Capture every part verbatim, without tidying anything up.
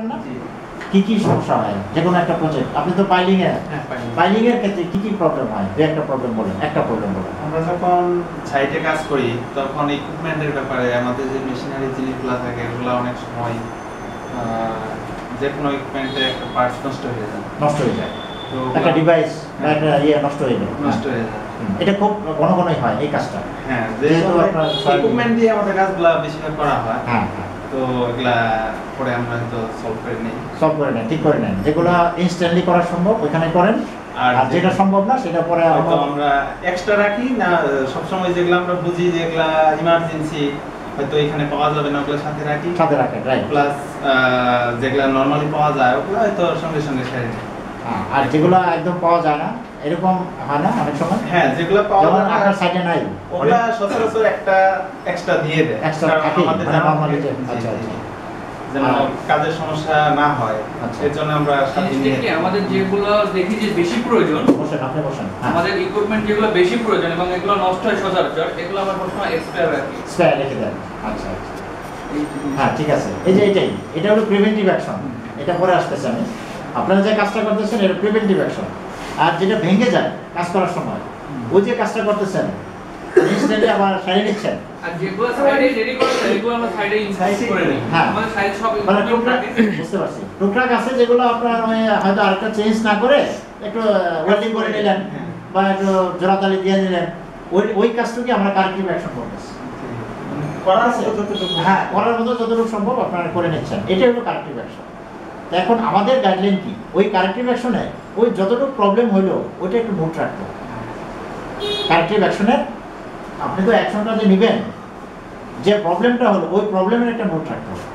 না? কি কি সমস্যা হয় যে কোনো একটা প্রজেক্ট? আপনি তো পাইলিং এর পাইলিং এর ক্ষেত্রে কি কি প্রবলেম হয়? দুই একটা প্রবলেম বলেন, একটা প্রবলেম বলেন। আমরা যখন সাইটে কাজ করি তখন ইকুইপমেন্টের ব্যাপারে আমাদের যে মেশিনারি জিনিসগুলো থাকে এগুলো অনেক সময় যে কোনো ইকুইপমেন্টে একটা পার্টস নষ্ট হয়ে যায় নষ্ট হয়ে যায় তো একটা ডিভাইস বা একটা ইয়ে নষ্ট হয়ে যায় নষ্ট হয়ে যায় এটা খুব ঘন ঘনই হয় এই কাজটা। হ্যাঁ, যেহেতু ইকুইপমেন্ট দিয়ে আমাদের কাজগুলো বেশিরভাগ করা হয়। হ্যাঁ, তো এগুলা পরে আমরা তো সলভ করে নিই সলভ করে নেন, ঠিক করে নেন। যেগুলো ইনস্ট্যান্টলি করা সম্ভব ওইখানে করেন, আর যেটা সম্ভব না সেটা পরে আমরা এক্সট্রা রাখি না। সবসময় যেগুলো আমরা বুঝি যে এগুলা ইমার্জেন্সি হয়তো এখানে পাওয়া যাবে না ওগুলো সাথে রাখি সাথে রাখেন, রাইট। প্লাস যেগুলো নরমালি পাওয়া যায় ওগুলো হয়তো সঙ্গে সঙ্গে সেরে নিই। আর যেগুলো একদম পাওয়া যায় না এরকম হয় না অনেক সময়? হ্যাঁ, যেগুলো পাওয়া যায় না আপনার সাইটে নাই ওগুলা সচরাচর একটা এক্সট্রা দিয়ে দেয় এক্সট্রা থাকে আমাদের মানে নরমালি। আচ্ছা আচ্ছা, যেন কাজের সমস্যা না হয় এর জন্য আমরা সাথে নিয়ে কি আমাদের যেগুলো দেখি যে বেশি প্রয়োজন বসেন আপনি বসেন আমাদের ইকুইপমেন্ট যেগুলো বেশি প্রয়োজন এবং এগুলো নষ্ট হয় সচরাচর এগুলো আমরা সবসময় এক্সপায়ার রাখি স্পেয়ার রেখে দেন। আচ্ছা আচ্ছা, হ্যাঁ ঠিক আছে। এই যে এটাই এটা হলো প্রিভেন্টিভ অ্যাকশন, এটা পরে আসতেছে। আমি আপনারা যে কাজটা করতেছেন এটা প্রিভেন্টিভ অ্যাকশন। আর যেটা ভেঙে যায় কাজ করার সময় ওই যে কাজটা করতেছেন ইনস্ট্যান্টলি আবার সারিয়ে নিচ্ছেন। আর যেগুলো সাইডে রেডি করতে এগুলো আমরা সাইডে ইনসাইড করে নিই। হ্যাঁ, আমাদের সাইড সব মানে টুকটাক বুঝতে পারছি। টুকটাক আছে যেগুলো আপনার হয়তো আরেকটা চেঞ্জ না করে একটু ওয়েল্ডিং করে নিলেন বা একটু জোড়াতালি দিয়ে নিলেন, ওই ওই কাজটুকু আমরা কারেক্টিভ অ্যাকশন করতেছি। করা আছে, হ্যাঁ করার মতো যতটুকু সম্ভব আপনারা করে নিচ্ছেন, এটাই হলো কারেক্টিভ অ্যাকশন। এখন আমাদের গাইডলাইন কি? ওই কারেক্টিভ অ্যাকশনে ওই যতটুকু প্রবলেম হলো ওইটা একটু নোট রাখতে হবে। কারেক্টিভ অ্যাকশনের আপনি তো অ্যাকশনটা যে নেবেন, যে প্রবলেমটা হলো ওই প্রবলেমের একটা নোট রাখতে হবে।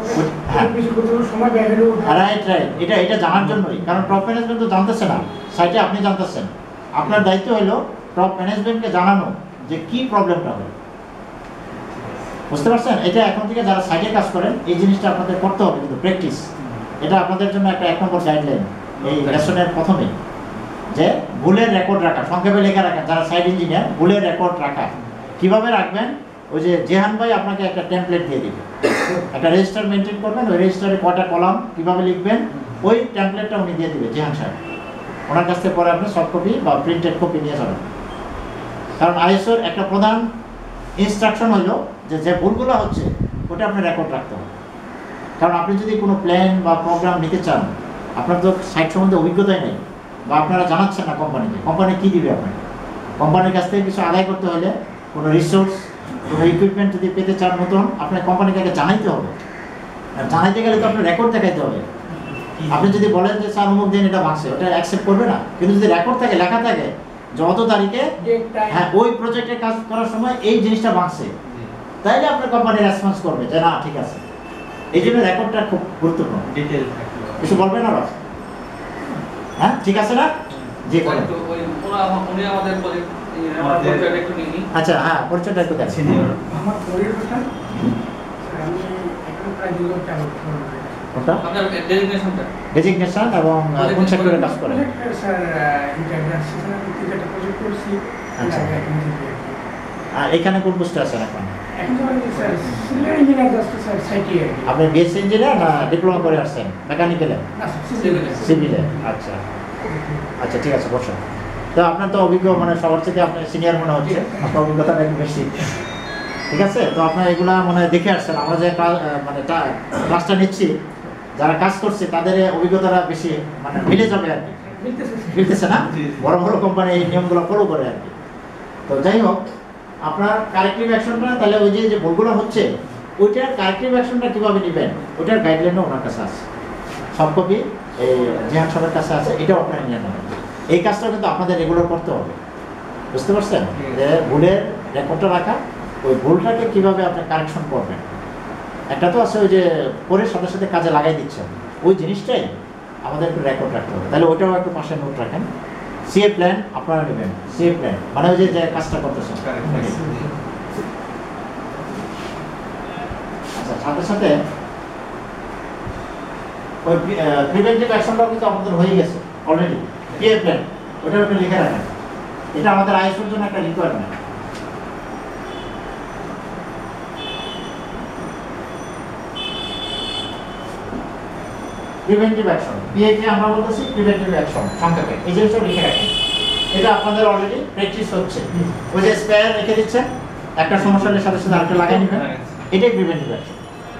রাইট রাইট, এটা এটা জানার জন্যই, কারণ টপ ম্যানেজমেন্ট তো জানতেছে না, সাইটে আপনি জানতেছেন। আপনার দায়িত্ব হলো টপ ম্যানেজমেন্টকে জানানো যে কি প্রবলেমটা হলো। বুঝতে পারছেন? এটা এখন থেকে যারা সাইটে কাজ করেন এই জিনিসটা আপনাদের করতে হবে, কিন্তু প্র্যাকটিস। এটা আপনাদের জন্য একটা এক নম্বর গাইডলাইন এই লেসনের প্রথমেই, যে ভুলের রেকর্ড রাখা, সংক্ষেপে লেখা রাখা। যারা সাইট ইঞ্জিনিয়ার ভুলের রেকর্ড রাখা কিভাবে রাখবেন? ওই যে জেহান ভাই আপনাকে একটা টেমপ্লেট দিয়ে দিবে, একটা রেজিস্টার মেনটেন করবেন, ওই রেজিস্টারে কয়টা কলাম কিভাবে লিখবেন ওই টেমপ্লেটটা উনি দিয়ে দিবে জেহান সাহেব। ওনার কাছ থেকে পরে আপনি সফট কপি বা প্রিন্টেড কপি নিয়ে যাবেন। কারণ আইএসওর একটা প্রধান ইনস্ট্রাকশন হলো যে যে ভুলগুলো হচ্ছে ওটা আপনি রেকর্ড রাখতে হবে। কারণ আপনি যদি কোনো প্ল্যান বা প্রোগ্রাম নিতে চান, আপনার তো সাইট সম্বন্ধে অভিজ্ঞতাই নেই বা আপনারা জানাচ্ছেন না কোম্পানিকে, কোম্পানি কী দিবে আপনাকে? কোম্পানির কাছ থেকে কিছু আদায় করতে হলে কোনো রিসোর্স, কোনো ইকুইপমেন্ট যদি পেতে চান নতুন, আপনার কোম্পানিকে আগে জানাইতে হবে। আর জানাইতে গেলে তো আপনার রেকর্ড দেখাইতে হবে। আপনি যদি বলেন যে স্যার অমুক দিন এটা ভাঙছে, ওটা অ্যাকসেপ্ট করবে না। কিন্তু যদি রেকর্ড থাকে, লেখা থাকে যত তারিখে হ্যাঁ ওই প্রজেক্টের কাজ করার সময় এই জিনিসটা ভাঙছে, তাইলে আপনার কোম্পানি রেসপন্স করবে যে না ঠিক আছে। এই জন্য রেকর্ডটা খুব গুরুত্বপূর্ণ। ডিটেইল কিছু বলবেন না? হ্যাঁ ঠিক আছে না? জি বলেন। আচ্ছা হ্যাঁ, পরিচয়টা একটু দেন। আমার পরিচয়টা আমি এখন প্রায় দুই বছর চালু করি। ওটা আপনার ডেজিগনেশনটা ডেজিগনেশন এবং কোন সেক্টরে কাজ করেন? স্যার ইন্টারন্যাশনাল টিকেটে প্রজেক্ট করছি। আচ্ছা, আর এখানে কোন পোস্টে আছেন এখন? এখন আমি sir senior engineer just sir সাইটি। আপনি বিএসসি ইঞ্জিনিয়ার না ডিপ্লোমা করে আসছেন মেকানিক্যালে? না সিভিলে। সিভিলে, আচ্ছা আচ্ছা ঠিক আছে বসুন। তো আপনার তো অভিজ্ঞ, মানে সবার থেকে আপনি সিনিয়র মনে হচ্ছে, আপনার অভিজ্ঞতাটা একটু বেশি। ঠিক আছে, তো আপনার এগুলা মানে দেখে আসছেন। আমরা যে মানে ক্লাসটা নিচ্ছি, যারা কাজ করছে তাদের অভিজ্ঞতাটা বেশি মানে মিলে যাবে আর কি। মিলতেছে না? বড় বড় কোম্পানি এই নিয়মগুলো ফলো করে আর কি। তো যাই হোক, আপনার কারেক্টিভ অ্যাকশনটা তাহলে ওই যে যে ভুলগুলো হচ্ছে ওইটার কারেক্টিভ অ্যাকশনটা কীভাবে নেবেন ওইটার গাইডলাইনও ওনার কাছে আছে, সব কপি এই জিহান সাহেবের কাছে আছে, এটাও আপনারা নিয়ে নেবেন। এই কাজটা কিন্তু আপনাদের রেগুলার করতে হবে। বুঝতে পারছেন? যে ভুলের রেকর্ডটা রাখা, ওই ভুলটাকে কীভাবে আপনি কারেকশন করবেন। একটা তো আছে ওই যে পরে সাথে সাথে কাজে লাগাই দিচ্ছেন, ওই জিনিসটাই আমাদের একটু রেকর্ড রাখতে হবে। তাহলে ওইটাও একটু পাশে নোট রাখেন। সিএ প্ল্যান আপনারা নেবেন, সিএ প্ল্যান মানে ওই যে কাজটা করতেছেন। আচ্ছা, সাথে সাথে ওই প্রিভেন্টিভ অ্যাকশনটাও কিন্তু আমাদের হয়ে গেছে অলরেডি। সিএ প্ল্যান ওটা একটু লিখে রাখেন, এটা আমাদের আইএসওর জন্য একটা রিকোয়ারমেন্ট। প্রিভেন্টিভ অ্যাকশন, পিএকে আমরা বলতেছি প্রিভেন্টিভ অ্যাকশন সংক্ষেপে। এই জিনিসটা লিখে রাখেন, এটা আপনাদের অলরেডি প্র্যাকটিস হচ্ছে। ওই যে স্পেয়ার রেখে দিচ্ছেন, একটা সমস্যার সাথে সাথে আরেকটা লাগাই নেবেন, এটাই প্রিভেন্টিভ অ্যাকশন।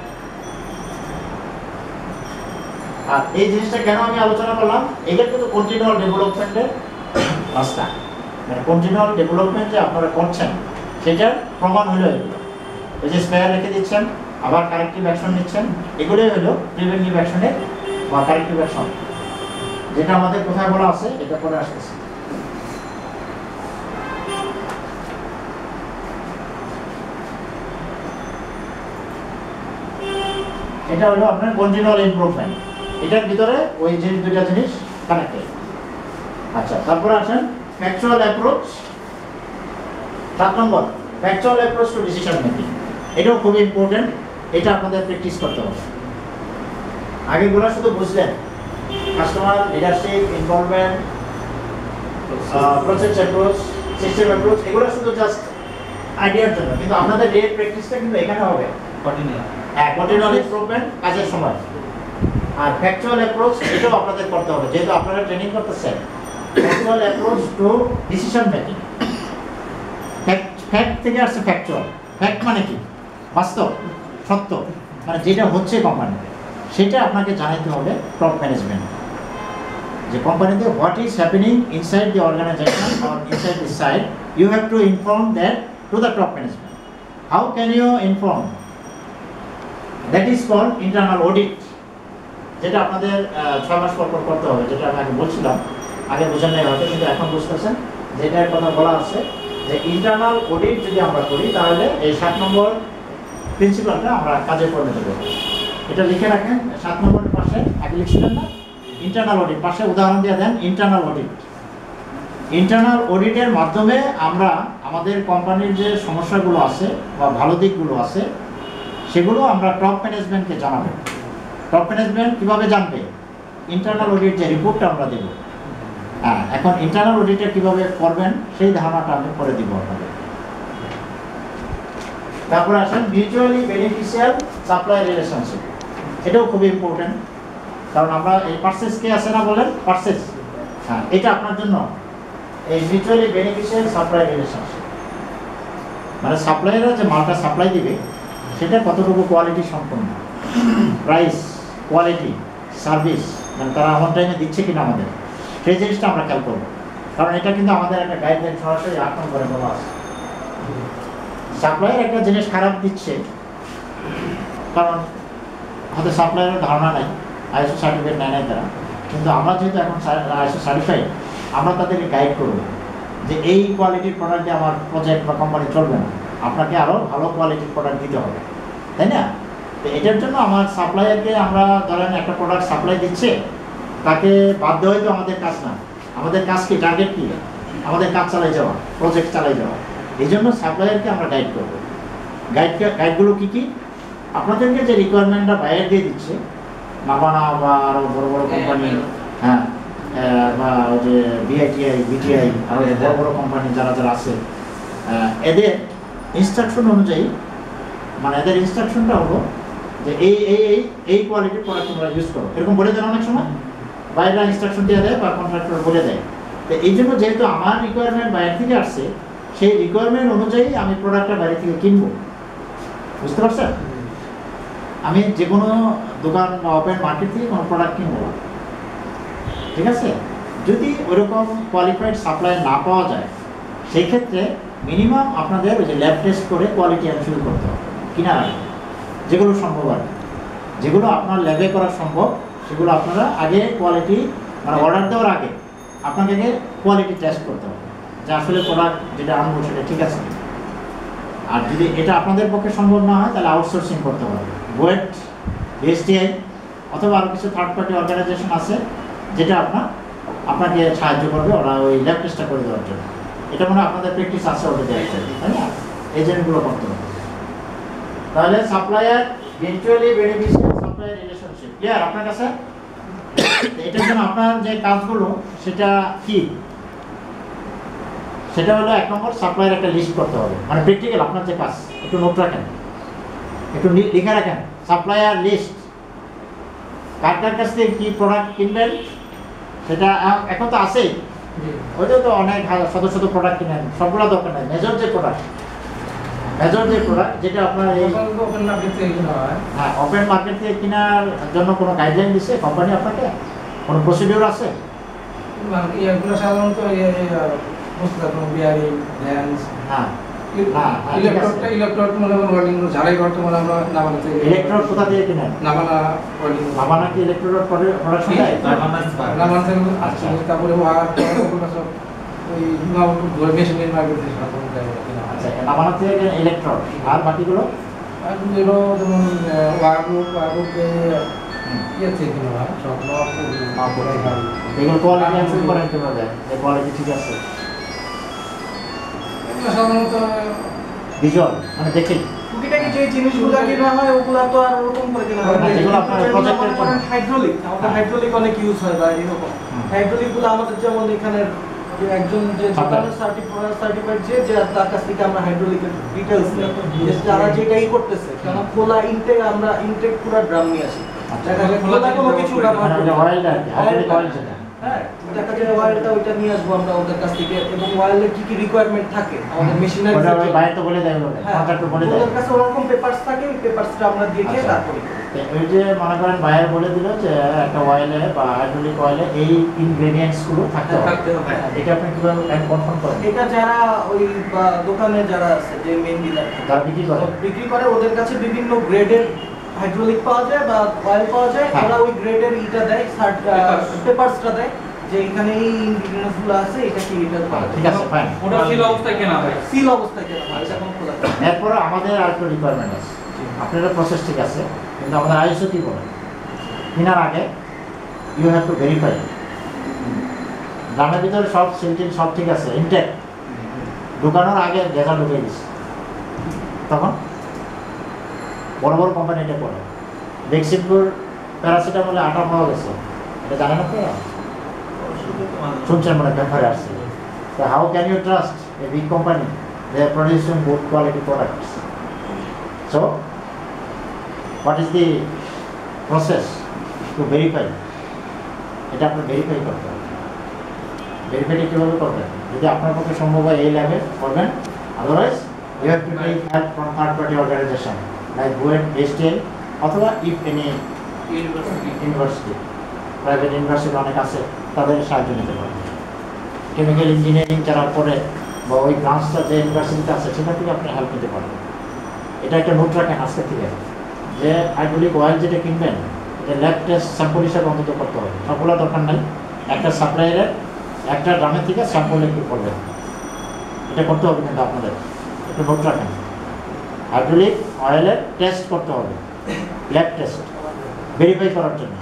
আর এই জিনিসটা কেন আমি আলোচনা করলাম, এটা কিন্তু কন্টিনিউয়াল ডেভেলপমেন্টের রাস্তা, মানে কন্টিনিউয়াল ডেভেলপমেন্ট যে আপনারা করছেন সেটার প্রমাণ হলো এগুলো। ওই যে স্পেয়ার রেখে দিচ্ছেন, আবার কারেক্টিভ অ্যাকশন নিচ্ছেন, এগুলোই হলো প্রিভেন্টিভ অ্যাকশনের বা কারেক্টিভ অ্যাকশন, যেটা আমাদের কোথায় বলা আছে এটা পরে আসতেছে। এটা হলো আপনার কন্টিনিউয়াল ইমপ্রুভমেন্ট, এটার ভিতরে ওই জিনিস দুইটা জিনিস কানেক্টেড। আচ্ছা, তারপরে আসেন ফ্যাকচুয়াল অ্যাপ্রোচ। সাত নম্বর factual approach to decision making, এটাও খুব ইম্পর্টেন্ট, এটা আপনাদের প্র্যাকটিস করতে হবে। আগেগুলো শুধু বুঝলেন, customer leadership, involvement, process approach, system approach, এগুলো শুধু জাস্ট আইডিয়ার জন্য, কিন্তু আপনাদের রিয়েল প্র্যাকটিসটা কিন্তু এখানে হবে। কন্টিনিউয়াল হ্যাঁ, কন্টিনিউয়াল ইমপ্রুভমেন্ট কাজের সময়। আর ফ্যাকচুয়াল অ্যাপ্রোচ এটাও আপনাদের করতে হবে, যেহেতু আপনারা ট্রেনিং করতেছেন। Factual approach to decision making, fact থেকে আসছে ফ্যাকচুয়াল। ফ্যাক্ট মানে কি? বাস্তব, সত্য, মানে যেটা হচ্ছে কোম্পানিতে, সেটা আপনাকে জানাতে হবে টপ ম্যানেজমেন্ট। যে কোম্পানিতে what is happening inside the organization or inside the site, you have to inform that to the top management. How can you inform? That is called internal audit, যেটা আপনাদের ছয় মাস পর পর করতে হবে, যেটা আমি আগে বলছিলাম। আগে বোঝেন নাই হয়তো, কিন্তু এখন বুঝতেছেন যেটার কথা বলা আছে, যে ইন্টারনাল অডিট যদি আমরা করি তাহলে এই সাত নম্বর প্রিন্সিপালটা আমরা কাজে পরিণত করব। এটা লিখে রাখেন, সাত নম্বরের পাশে আগে লিখছিলেন না ইন্টারনাল অডিট, পাশে উদাহরণ দিয়ে দেন ইন্টারনাল অডিট। ইন্টারনাল অডিটের মাধ্যমে আমরা আমাদের কোম্পানির যে সমস্যাগুলো আছে বা ভালো দিকগুলো আছে সেগুলো আমরা টপ ম্যানেজমেন্টকে জানাবো। টপ ম্যানেজমেন্ট কীভাবে জানবে? ইন্টারনাল অডিট যে রিপোর্টটা আমরা দেবো। হ্যাঁ, এখন ইন্টারনাল অডিটটা কীভাবে করবেন সেই ধারণাটা আমি করে দিব আপনাদের। তারপরে আসেন মিউচুয়ালি বেনিফিশিয়াল সাপ্লাই রিলেশনশিপ, এটাও খুবই ইম্পর্টেন্ট, কারণ আমরা এই পারচেস কে আছে না বলেন পারচেস, হ্যাঁ এটা আপনার জন্য এই মিউচুয়ালি বেনিফিশিয়াল সাপ্লাই রিলেশনশিপ, মানে সাপ্লাইয়াররা যে মালটা সাপ্লাই দিবে সেটা কতটুকু কোয়ালিটি সম্পন্ন, প্রাইস, কোয়ালিটি, সার্ভিস, মানে তারা অন টাইমে দিচ্ছে কিনা আমাদের, সেই জিনিসটা আমরা খেয়াল করবো। কারণ এটা কিন্তু আমাদের একটা গাইডলাইন সরাসরি আট নম্বরে বলা আছে। সাপ্লাইয়ার একটা জিনিস খারাপ দিচ্ছে, কারণ হয়তো সাপ্লাইয়ারের ধারণা নাই, আইএসও সার্টিফিকেট নেয় নাই তারা, কিন্তু আমরা যেহেতু এখন আইএসও সার্টিফাইড, আমরা তাদেরকে গাইড করবো যে এই কোয়ালিটির প্রোডাক্ট দিয়ে আমার প্রজেক্ট বা কোম্পানি চলবে না, আপনাকে আরও ভালো কোয়ালিটির প্রোডাক্ট দিতে হবে, তাই না? তো এটার জন্য আমার সাপ্লাইয়ারকে আমরা ধরেন একটা প্রোডাক্ট সাপ্লাই দিচ্ছে, তাকে বাধ্য হয়তো আমাদের কাজ না, আমাদের কাজ কি, টার্গেট কি, আমাদের কাজ চালাই যাওয়া, প্রজেক্ট চালাই যাওয়া। এই জন্য সাপ্লাইয়ারকে আমরা গাইড করবো। গাইড গাইডগুলো কী কী? আপনাদেরকে যে রিকোয়ারমেন্টটা বাইরে দিয়ে দিচ্ছে, নাবানা বা আরও বড়ো বড়ো কোম্পানি, হ্যাঁ বা ওই যে বিআইটিআই, বিটিআই, আরও বড়ো বড়ো কোম্পানি যারা যারা আছে, এদের ইনস্ট্রাকশন অনুযায়ী, মানে এদের ইনস্ট্রাকশনটা হলো যে এই এই এই এই কোয়ালিটির প্রোডাক্ট তোমরা ইউজ করো, এরকম বলে দেন অনেক সময়, বাইরে ইনস্ট্রাকশন দিয়ে দেয় বা কন্ট্রাক্টর বলে দেয়। তো এই জন্য যেহেতু আমার রিকোয়ারমেন্ট বাইরে থেকে আসছে, সেই রিকোয়ারমেন্ট অনুযায়ী আমি প্রোডাক্টটা বাইরে থেকে কিনবো, বুঝতে পারছেন? আমি যে কোনো দোকান বা ওপেন মার্কেট থেকে কোনো প্রোডাক্ট কিনবো, ঠিক আছে? যদি ওইরকম কোয়ালিফাইড সাপ্লাই না পাওয়া যায়, সেই ক্ষেত্রে মিনিমাম আপনাদের ওই যে ল্যাব টেস্ট করে কোয়ালিটি এনশিওর করতে হবে কেনার আগে, যেগুলো সম্ভব আর যেগুলো আপনার ল্যাবে করা সম্ভব সেগুলো আপনারা আগে কোয়ালিটি, মানে অর্ডার দেওয়ার আগে আপনাকে আগে কোয়ালিটি টেস্ট করতে হবে যে আসলে প্রোডাক্ট যেটা আনবো সেটা ঠিক আছে। আর যদি এটা আপনাদের পক্ষে সম্ভব না হয় তাহলে আউটসোর্সিং করতে হবে, বুয়েট, বিএসটিআই অথবা আরও কিছু থার্ড পার্টি অর্গানাইজেশন আছে যেটা আপনার আপনাকে সাহায্য করবে ওরা ওই ল্যাব টেস্টটা করে দেওয়ার জন্য। এটা মনে হয় আপনাদের প্র্যাকটিস আছে ওটা দেওয়া, তাই না? এজেন্টগুলো করতে হবে। তাহলে supplier mutually beneficial supplier relationship clear আপনার কাছে? এটার জন্য আপনার যে কাজগুলো সেটা কি, সেটা হলো এক নম্বর সাপ্লায়ার একটা লিস্ট করতে হবে, মানে প্র্যাকটিক্যাল আপনার যে কাজ, একটু নোট রাখেন, একটু লিখে রাখেন সাপ্লায়ার লিস্ট। কার কার কাছ থেকে কি প্রোডাক্ট কিনবেন সেটা এ- এখন তো আছেই, ওইটা তো অনেক হাজার শত শত প্রোডাক্ট কিনেন, সবগুলো দরকার নেই। মেজর যে প্রোডাক্ট মেজর যে প্রোডাক্ট যেটা আপনার এই ওপেন মার্কেট থেকে কিনা হয়। হ্যাঁ ওপেন মার্কেট থেকে কেনার জন্য কোনো গাইডলাইন দিচ্ছে কোম্পানি আপনাকে, কোনো প্রসিডিউর আছে? মানে এগুলো সাধারণত বুঝতে কোনো বিয়ারিং ল্যান্স হ্যাঁ হ্যাঁ, হ্যাঁ, ঠিক আছে। ইলেকট্রোডটা ইলেকট্রোড মনে করেন ওয়েল্ডিং ঝালাই করতে মানে আমরা নামানা থেকে ইলেকট্রোড কোথা থেকে কিনেন? নামানা ওয়েল্ডিং ভাবানা কি ইলেকট্রোড প্রোডাকশন দেয়? নামানা থেকে আচ্ছা। তারপরে ওয়ার ওগুলো সব ওই ধরে মেশিনের মার্কেট থেকে সাধারণত দেয় ওরা কিনা হয়। আচ্ছা ভাবানা থেকে ইলেকট্রোড, আর বাকিগুলো আর যেগুলো যেমন ওয়ারবুক ওয়ারবুকে ইয়ে থেকে কিনা হয় সব নব এগুলো কোয়ালিটি অ্যান্সার করেন কিভাবে যে কোয়ালিটি ঠিক আছে? এগুলো সাধারণত ভিজুয়াল মানে দেখেই টুকিটাকি যে জিনিসগুলো কেনা হয় ওগুলা তো আর ওরকম করে কেনা হয় না। না, যেগুলো আপনার যেগুলো project এর মনে করেন জন্য। হাইড্রোলিক, আমাদের হ্যাঁ। হাইড্রোলিক অনেক ইউজ হয় বা এরকম। হুম। হাইড্রোলিক গুলো আমাদের যেমন এখানে যে একজন যে Supplier। দোকানের সার্টিফাইড সার্টিফাইড যে যে তার কাছ থেকে আমরা হাইড্রোলিকের ডিটেইলস নিই। যে যারা যেটাই করতেছে, কারণ খোলা ইনটেক আমরা ইনটেক পুরো ড্রাম নিয়ে আসি। আচ্ছা। দেখা যায় খোলা কোনো কিছু ব্যবহার মানে করি ওটা না। অয়েলটা আর কি, হাইড্রোলিক অয়েল যেটা। হ্যাঁ, দেখা যায় অয়েলটা ওইটা নিয়ে আসবো আমরা ওদের কাছ থেকে, এবং অয়েলের কি কি রিকোয়ারমেন্ট থাকে আমাদের মেশিনারি ওটা ওই বাইরে তো বলে দেয়, ওটা কন্ট্রাক্টর বলে দেয়। ওদের কাছে ওরকম পেপারস থাকে, ওই পেপারসটা আমরা দেখে আচ্ছা। তারপরে করি। তো ওই যে মনে করেন বায়ার বলে দিল যে একটা অয়েলে বা হাইড্রোলিক অয়েলে এই ইনগ্রেডিয়েন্টস গুলো থাকতে হবে, থাকতে হবে। এটা আপনি কিভাবে কনফার্ম করেন? এটা যারা ওই বা দোকানে যারা আছে যে মেন ডিলার যারা বিক্রি করে বিক্রি করে ওদের কাছে বিভিন্ন গ্রেডের হাইড্রোলিক পাওয়া যায় বা অয়েল পাওয়া যায়, হ্যাঁ। ওরা ওই গ্রেডের ইটা দেয়, Papers। পেপারসটা দেয় যে এখানে এই ইনগ্রেডিয়েন্টস গুলো আছে, এটা কি এটা ঠিক আছে ফাইন। ওটা সিল অবস্থায় কেনা হয়। সিল অবস্থায় কেনা হয়, এটা কোনো খোলা থাকে না। এরপরে আমাদের আর একটা রিকোয়ারমেন্ট আছে, আপনাদের প্রসেস ঠিক আছে কিন্তু আমাদের আইএসও কি বলে কেনার আগে ইউ হ্যাভ টু ভেরিফাই ড্রামের ভিতরে সব সিলটিন সব ঠিক আছে ইনটেক, ঢুকানোর আগে ডেটা ঢুকে দিচ্ছে, তখন বড় বড় কোম্পানি এটা করে। বেক্সিমপুর প্যারাসিটামলে আটা পাওয়া গেছে, এটা জানেন আপনারা? শুনছেন মানে ব্যাপারে আসছে। তো how can you trust a big company? They are producing good quality products. So what is the process to verify? এটা আপনার ভেরিফাই করতে হবে। ভেরিফাইটা কীভাবে করবেন? যদি আপনার পক্ষে সম্ভব হয় এই ল্যাবে করবেন, otherwise you have to take help from third party organization like BUET, STL অথবা if any university university, private university অনেক আছে, তাদের সাহায্য নিতে পারবে। কেমিক্যাল ইঞ্জিনিয়ারিং যারা পড়ে বা ওই ব্রাঞ্চটা যে ইউনিভার্সিটিতে আছে সেখান থেকে আপনি হেল্প নিতে পারবেন। এটা একটা নোট রাখেন আজকে থেকে, যে হাইড্রোলিক অয়েল যেটা কিনবেন এটা ল্যাব টেস্ট স্যাম্পল হিসাবে অন্তত করতে হবে। সবগুলো দরকার নাই, একটা সাপ্লায়ারের একটা ড্রামের থেকে স্যাম্পল একটু করবেন, এটা করতে হবে কিন্তু আপনাদের একটু নোট রাখেন। হাইড্রোলিক অয়েলের টেস্ট করতে হবে, ল্যাব টেস্ট ভেরিফাই করার জন্য,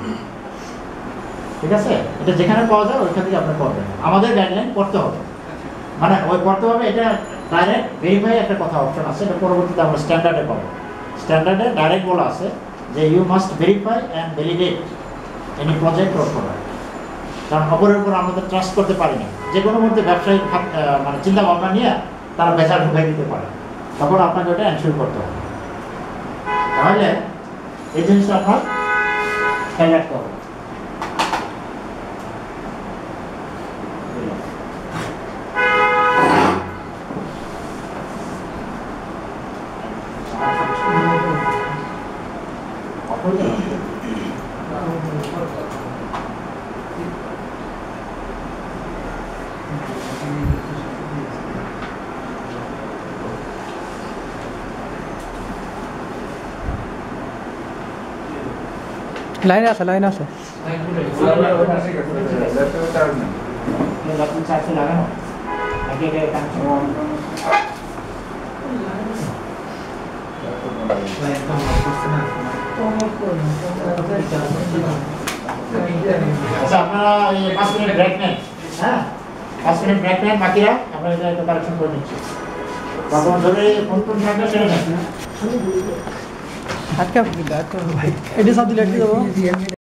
ঠিক আছে? এটা যেখানে পাওয়া যায় ওইখান থেকে আপনি করবেন। আমাদের গাইডলাইন করতে হবে, মানে ওই করতে হবে, এটা ডাইরেক্ট ভেরিফাই একটা কথা অপশন আছে, এটা পরবর্তীতে আমরা স্ট্যান্ডার্ডে পাবো। স্ট্যান্ডার্ডে ডাইরেক্ট বলা আছে যে you must verify and validate any project or product. কারণ অপরের উপর আমাদের ট্রাস্ট করতে পারি না, যে কোনো মধ্যে ব্যবসায়িক মানে চিন্তা ভাবনা নিয়ে তারা বেচার ঢুকাই দিতে পারে, তখন আপনাকে ওটা এনশিওর করতে হবে। তাহলে এই জিনিসটা আপনার খেয়াল রাখতে হবে। লাইন আছে লাইন আছে চার্জে লাগানো নাকি এটা কানেকশন? আচ্ছা আপনারা এই পাঁচ মিনিট ব্রেক নেন, হ্যাঁ পাঁচ মিনিট ব্রেক নেন, বাকিরা আমরা এটা একটু কারেকশন করে নিচ্ছি। তখন ধরে ফোন টোন থাকলে সেরে নেন। আজকে এটি সব দিলে দেবো